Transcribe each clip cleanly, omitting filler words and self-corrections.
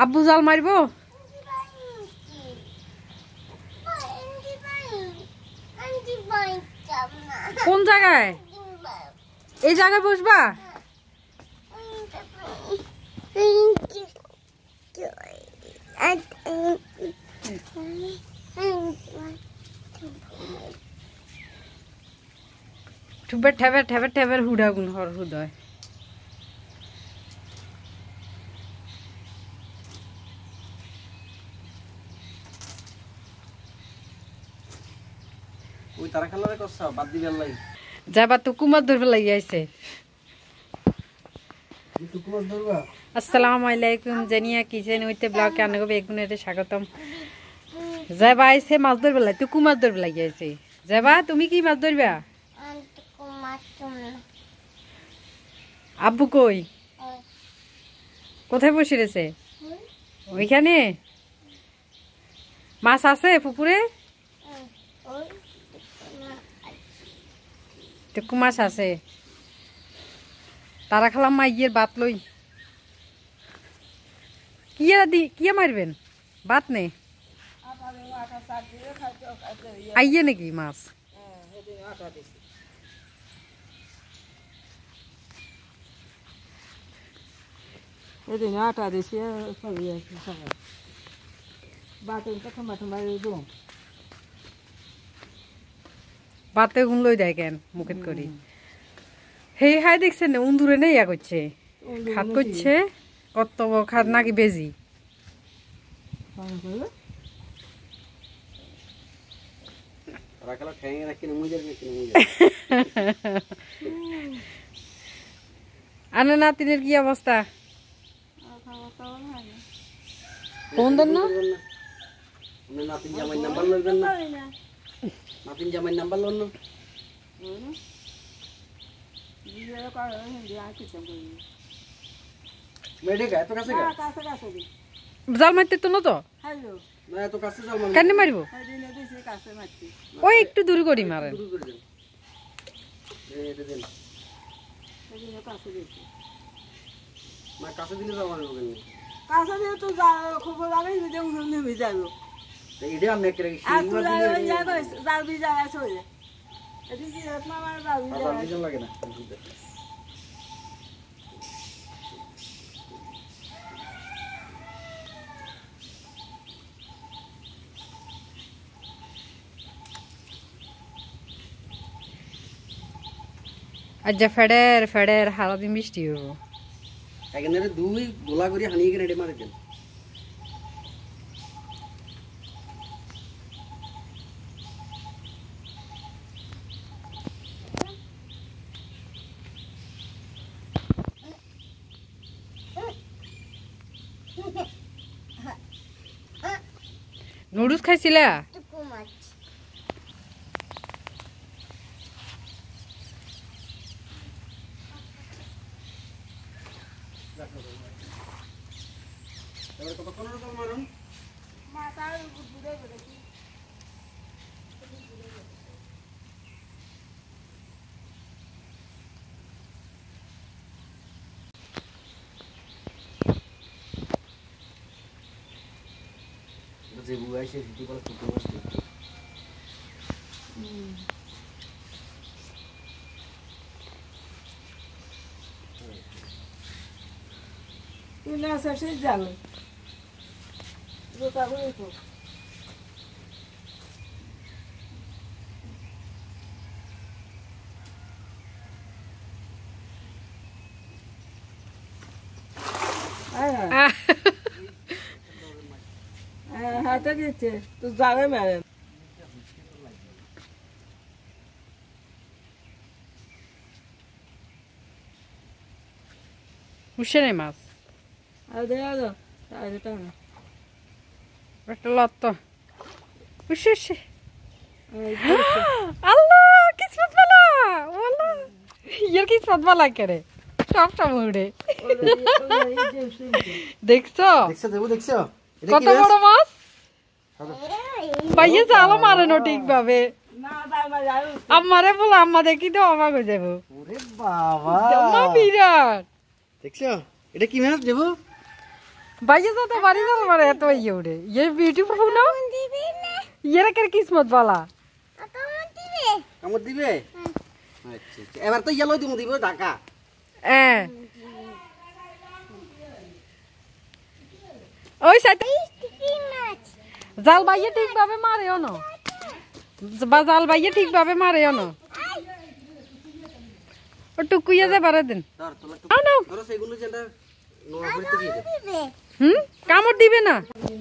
আব্বু জাল মারবো? কোন জায়গায়? এই জায়গায় বসবা? ঠুবের ঠেবের ঠেবের ঠেবের হুডাগুন হর হুদয়। ওই তারা খেলারে করছা বাদ দিবেন লাই যাবা তো কুমার ধরবে লাগি আইছে। তুই কুমার ধরবা? আসসালামু আলাইকুম, জানিয়া কিচেন হইতে ব্লগে আনগো বেগুনের স্বাগতম। যাবা আইছে মাছ ধরবে লাই, তুই কুমার ধরবে লাগি আইছে। যাবা তুমি কি মাছ ধরবা? আব্বু কই? কোথায় বসে রয়েছে? ওইখানে মাছ আছে পুকুরে? টুকু মাছ আছে। তারা খালাম মাইয়ের বাত লই কিয়া মারবেন বাত নে আইয়ে নাকি মাছ? আটা দিছি বাতে গুন লই দেয় কেন মুখেত করি? হেই হাই দেখছেন না উন্দুরে নেই ইয়া করছে, খাত করছে। কত খাত নাকি বেজি? আনে নাতিনের কি অবস্থা? ফোন দেন না? নাতিন জামাই নাম্বার লইবেন না? নাতিন জামাই নাম্বার লন না? জাল মারতে তো না তো কেন মারিব? ওই একটু দূর করি মারেন। কাছে দিলে যাওয়া কাছে দিয়ে তো খবর আমি নেমে যাবো। লাগে না আজ ফেডের ফেডের সারাদিন বৃষ্টি হবো। এখানে দুই গোলা করে হানিয়ে কেন মারে দেন। নুডলস খাইছিলা? যে বুয়া এসে ভিডিও কল করতে বসে তুই না আসে যাবে জোতা করে তো হাতে দিচ্ছে তো যাবে ম্যাডাম। উঠছে নাই মাছ? আর দেখা যাও না একটা লত্ত উঠছে উঠছে। আল্লাহ কিসমত বালা ওয়াল্লা ইয়ার কিসমত বালা করে সব সব উড়ে। দেখছো দেখছো দেবো দেখছো কত বড় মাছ? ভাইয়া জালও মারে না ঠিক ভাবে। আমারে বলো আম্মা দেখি তো অবাক হয়ে যাবো। ওরে বাবা বিরাট দেখছো এটা কি মাছ দেবো? भाई तो बारी चल मारे तो ये उड़े ये ब्यूटीफुल ना ये रकर किस्मत वाला কামড় দিবে আচ্ছা আচ্ছা এবার তো ইয়েলো দিব ঢাকা ওই সাথে জাল বাইয়ে ঠিকভাবে মারেও না বা জাল বাইয়ে ঠিকভাবে মারেও না ও টুকুইয়া যে বারে দিন ধর তোলা নাও ধরো সেগুলো যেটা নোয়া করতে দিয়ে দে কামড় দিবে না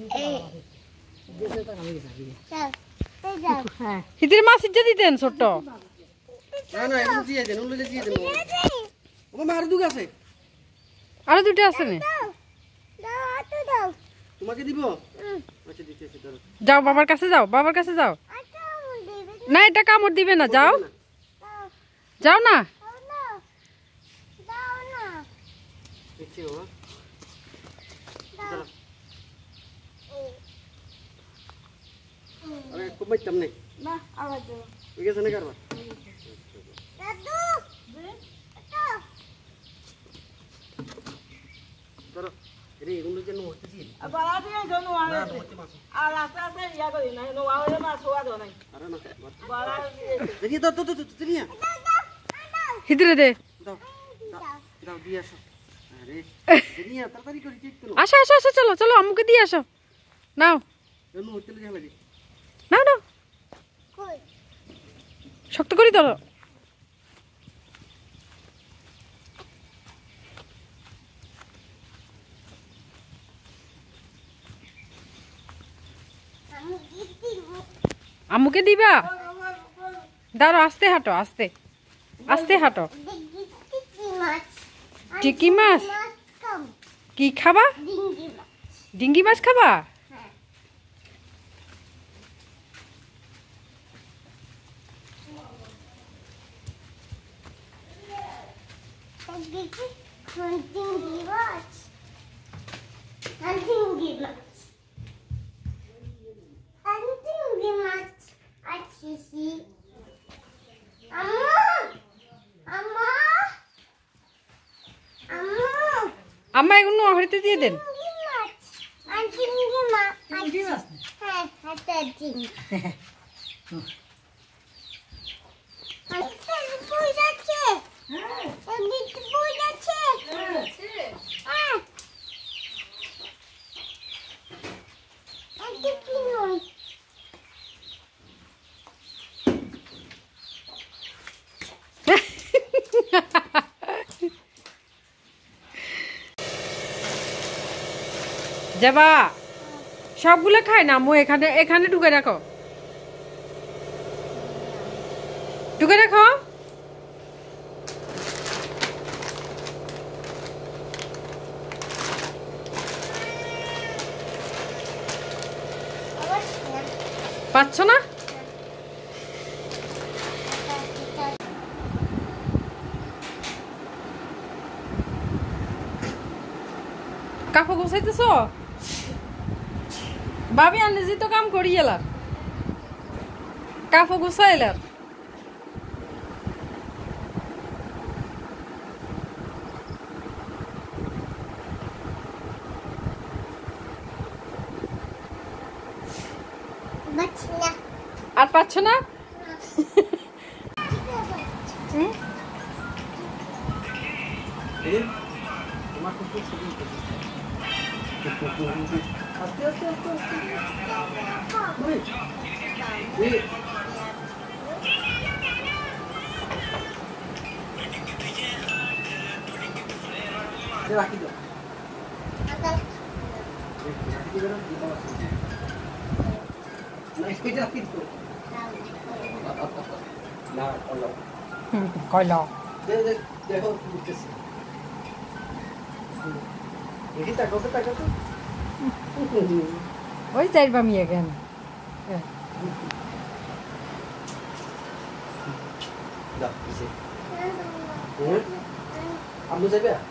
হিতির মাছ ইজ্জা দিতেন ছোট্ট না না এগুলো দিয়ে দেন ওগুলো দিয়ে দেন ও মার দুগ আছে আর দুটো আছে না তোমাকে দিব আচ্ছা দিতেছি ধরো যাও বাবার কাছে যাও বাবার কাছে যাও না এটা কামড় দিবে না যাও যাও না দিচ্ছি বাবা ধরো আরে খুব মাইতাম নেই না আবার দাও ঠিক আছে না কারবার ধরো রে এগুলো যেন হতেছি বালা দিয়ে জন্য না হতে মাছ আর আস্তে আস্তে ইয়া করি না নো আওয়ে মাছ হওয়া দাও নাই আরে না বালা দিয়ে দেখি দাও তো নিয়া হিতরে দে দাও দাও দিয়ে আসো আরে নিয়া তাড়াতাড়ি করে চেক করো আসো আসো আসো চলো চলো আম্মুকে দিয়ে আসো নাও এমন হোটেলে যাবে রে নাও নাও শক্ত করে ধরো আম্মুকে দিবা দাঁড়ো আস্তে হাঁটো আস্তে আস্তে হাঁটো টিকি মাছ কি খাবা ডিঙ্গি মাছ খাবা আম্মা এগুলো হরিতে দিয়ে দেন যাবা সবগুলো খায় না আম্মু এখানে এখানে ঢুকে রাখো ঢুকে রাখো পাচ্ছ না কাপড় গোছাইতেছ ভাবি আনলে যে তো কাম করি এলার কাপড় গোছাইলার আর পাচ্ছ না তোমার খুব ছবি আস্তে আস্তে আস্তে রাখি দাও কইল দেখো দেখি তাকাও তো ওই চাইবা মিয়া কেন আপনি যাবে